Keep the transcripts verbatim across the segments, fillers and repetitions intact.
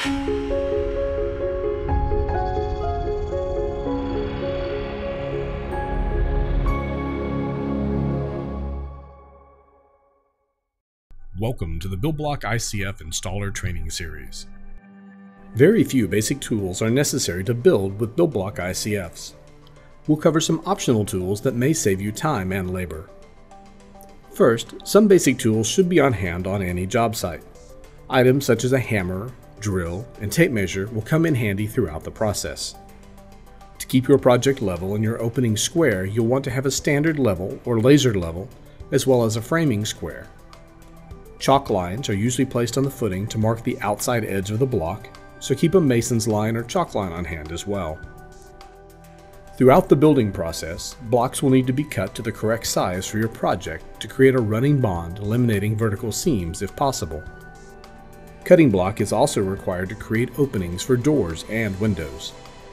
Welcome to the BuildBlock I C F Installer Training Series. Very few basic tools are necessary to build with BuildBlock I C Fs. We'll cover some optional tools that may save you time and labor. First, some basic tools should be on hand on any job site. Items such as a hammer, drill, and tape measure will come in handy throughout the process. To keep your project level and your opening square, you'll want to have a standard level or laser level, as well as a framing square. Chalk lines are usually placed on the footing to mark the outside edge of the block, so keep a mason's line or chalk line on hand as well. Throughout the building process, blocks will need to be cut to the correct size for your project to create a running bond, eliminating vertical seams if possible. Cutting block is also required to create openings for doors and windows.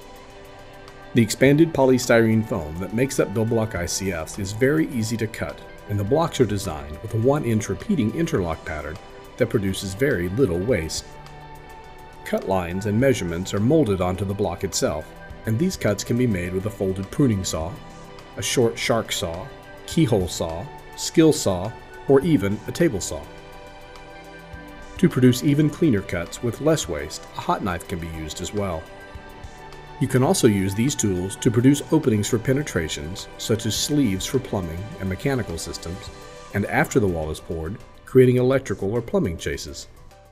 The expanded polystyrene foam that makes up BuildBlock I C Fs is very easy to cut, and the blocks are designed with a one inch repeating interlock pattern that produces very little waste. Cut lines and measurements are molded onto the block itself, and these cuts can be made with a folded pruning saw, a short shark saw, keyhole saw, skill saw, or even a table saw. To produce even cleaner cuts with less waste, a hot knife can be used as well. You can also use these tools to produce openings for penetrations, such as sleeves for plumbing and mechanical systems, and after the wall is poured, creating electrical or plumbing chases.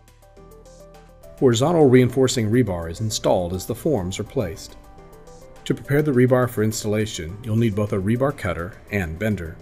Horizontal reinforcing rebar is installed as the forms are placed. To prepare the rebar for installation, you'll need both a rebar cutter and bender.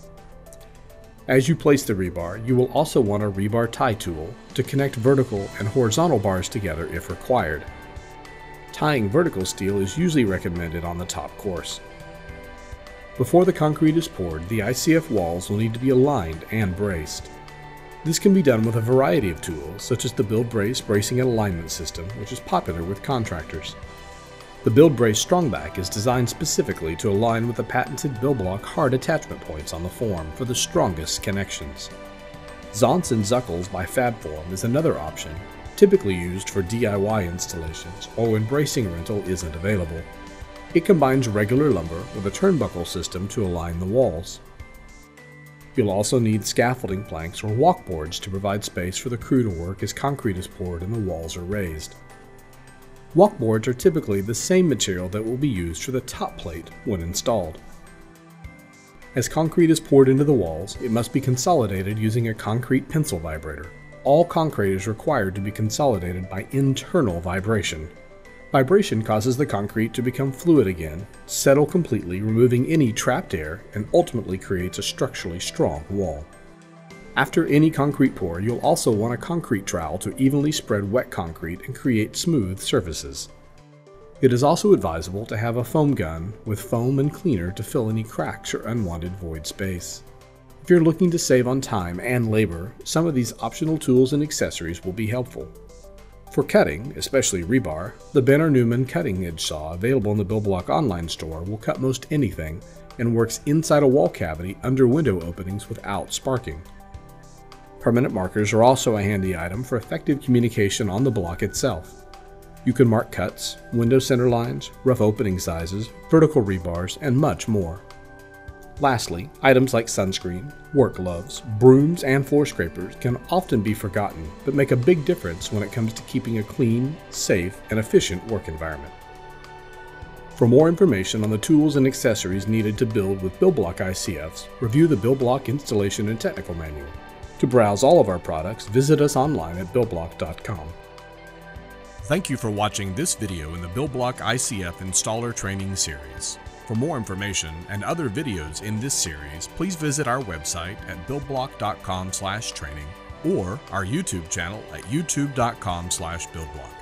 As you place the rebar, you will also want a rebar tie tool to connect vertical and horizontal bars together if required. Tying vertical steel is usually recommended on the top course. Before the concrete is poured, the I C F walls will need to be aligned and braced. This can be done with a variety of tools, such as the Build Brace Bracing and Alignment System, which is popular with contractors. The Build Brace Strongback is designed specifically to align with the patented BuildBlock hard attachment points on the form for the strongest connections. Zonts and Zuckles by Fabform is another option, typically used for D I Y installations or when bracing rental isn't available. It combines regular lumber with a turnbuckle system to align the walls. You'll also need scaffolding planks or walkboards to provide space for the crew to work as concrete is poured and the walls are raised. Walkboards are typically the same material that will be used for the top plate when installed. As concrete is poured into the walls, it must be consolidated using a concrete pencil vibrator. All concrete is required to be consolidated by internal vibration. Vibration causes the concrete to become fluid again, settle completely, removing any trapped air, and ultimately creates a structurally strong wall. After any concrete pour, you'll also want a concrete trowel to evenly spread wet concrete and create smooth surfaces. It is also advisable to have a foam gun with foam and cleaner to fill any cracks or unwanted void space. If you're looking to save on time and labor, some of these optional tools and accessories will be helpful. For cutting, especially rebar, the Benner-Newman cutting edge saw available in the BuildBlock online store will cut most anything and works inside a wall cavity under window openings without sparking. Permanent markers are also a handy item for effective communication on the block itself. You can mark cuts, window center lines, rough opening sizes, vertical rebars, and much more. Lastly, items like sunscreen, work gloves, brooms, and floor scrapers can often be forgotten, but make a big difference when it comes to keeping a clean, safe, and efficient work environment. For more information on the tools and accessories needed to build with BuildBlock I C Fs, review the BuildBlock Installation and Technical Manual. To browse all of our products, visit us online at build block dot com. Thank you for watching this video in the BuildBlock I C F Installer Training Series. For more information and other videos in this series, please visit our website at build block dot com slash training or our YouTube channel at youtube dot com slash buildblock.